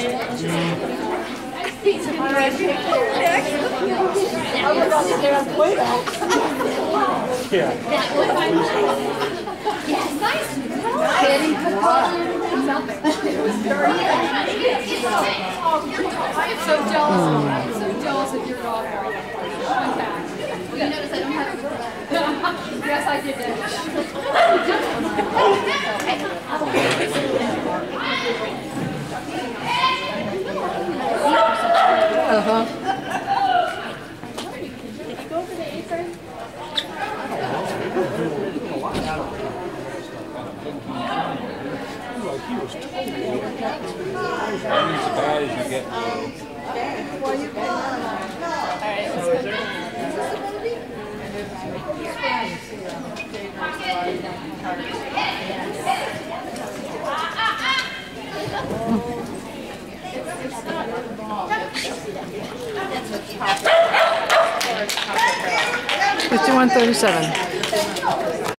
I'm so jealous. I'm so jealous of your daughter. You notice I don't have it. Yes, I did that. Did you go over the apron? He was totally as bad as you get. $51.37.